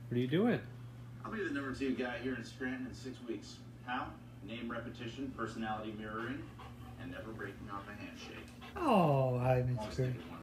What are you doing? I'll be the number 2 guy here in Scranton in 6 weeks. How? Name repetition, personality mirroring, and never breaking off a handshake. Oh, hi, Always Mr. thinking